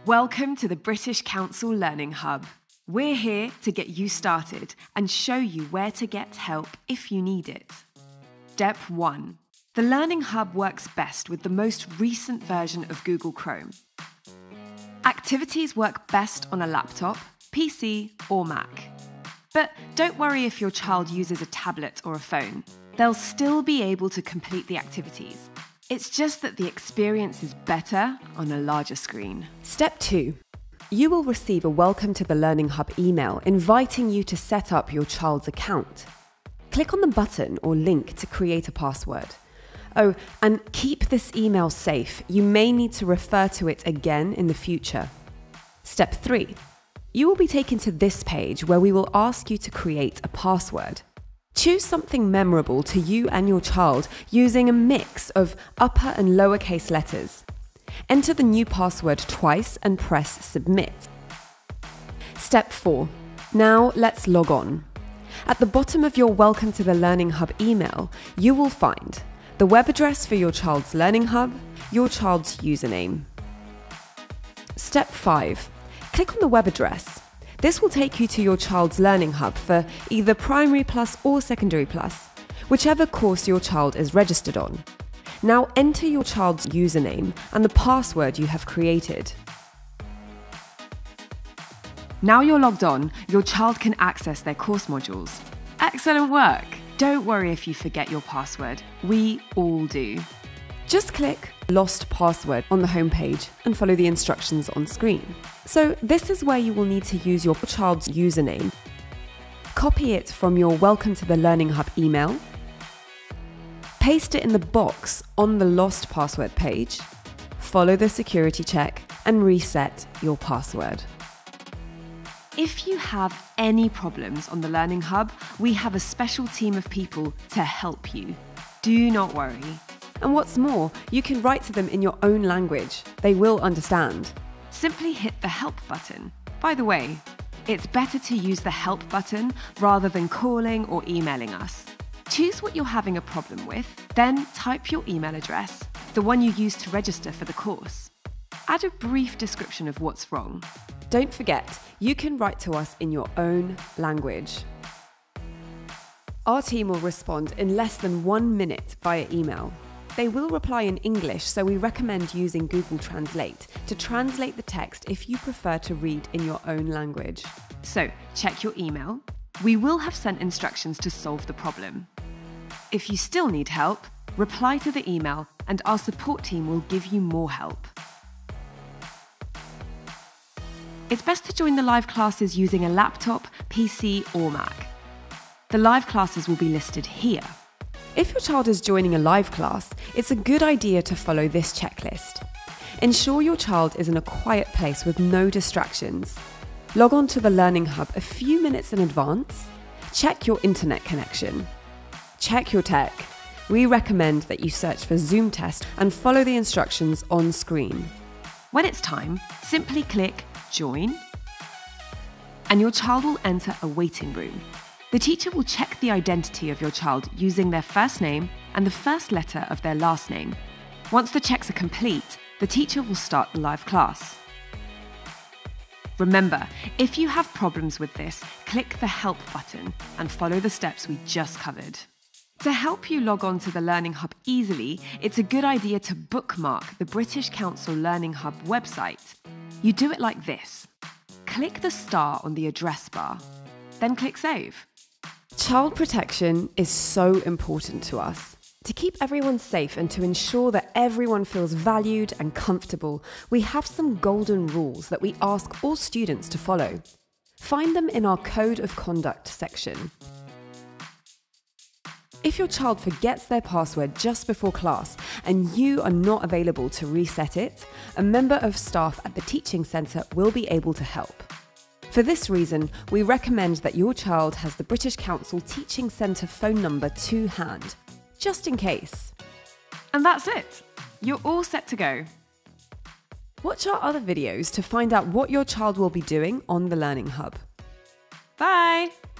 Welcome to the British Council Learning Hub. We're here to get you started and show you where to get help if you need it. Step 1. The Learning Hub works best with the most recent version of Google Chrome. Activities work best on a laptop, PC, or Mac. But don't worry if your child uses a tablet or a phone. They'll still be able to complete the activities. It's just that the experience is better on a larger screen. Step 2. You will receive a Welcome to the Learning Hub email inviting you to set up your child's account. Click on the button or link to create a password. Oh, and keep this email safe. You may need to refer to it again in the future. Step 3. You will be taken to this page where we will ask you to create a password. Choose something memorable to you and your child using a mix of upper and lowercase letters. Enter the new password twice and press Submit. Step 4. Now let's log on. At the bottom of your Welcome to the Learning Hub email, you will find the web address for your child's Learning Hub, your child's username. Step 5. Click on the web address. This will take you to your child's Learning Hub for either Primary Plus or Secondary Plus, whichever course your child is registered on. Now enter your child's username and the password you have created. Now you're logged on, your child can access their course modules. Excellent work! Don't worry if you forget your password. We all do. Just click Lost Password on the homepage and follow the instructions on screen. So this is where you will need to use your child's username. Copy it from your Welcome to the Learning Hub email. Paste it in the box on the Lost Password page. Follow the security check and reset your password. If you have any problems on the Learning Hub, we have a special team of people to help you. Do not worry. And what's more, you can write to them in your own language. They will understand. Simply hit the Help button. By the way, it's better to use the Help button rather than calling or emailing us. Choose what you're having a problem with, then type your email address, the one you used to register for the course. Add a brief description of what's wrong. Don't forget, you can write to us in your own language. Our team will respond in less than 1 minute via email. They will reply in English, so we recommend using Google Translate to translate the text if you prefer to read in your own language. So, check your email. We will have sent instructions to solve the problem. If you still need help, reply to the email and our support team will give you more help. It's best to join the live classes using a laptop, PC or Mac. The live classes will be listed here. If your child is joining a live class, it's a good idea to follow this checklist. Ensure your child is in a quiet place with no distractions. Log on to the Learning Hub a few minutes in advance. Check your internet connection. Check your tech. We recommend that you search for Zoom test and follow the instructions on screen. When it's time, simply click Join, and your child will enter a waiting room. The teacher will check the identity of your child using their first name and the first letter of their last name. Once the checks are complete, the teacher will start the live class. Remember, if you have problems with this, click the Help button and follow the steps we just covered. To help you log on to the Learning Hub easily, it's a good idea to bookmark the British Council Learning Hub website. You do it like this. Click the star on the address bar, then click Save. Child protection is so important to us. To keep everyone safe and to ensure that everyone feels valued and comfortable, we have some golden rules that we ask all students to follow. Find them in our Code of Conduct section. If your child forgets their password just before class and you are not available to reset it, a member of staff at the Teaching Centre will be able to help. For this reason, we recommend that your child has the British Council Teaching Centre phone number to hand, just in case. And that's it. You're all set to go. Watch our other videos to find out what your child will be doing on the Learning Hub. Bye!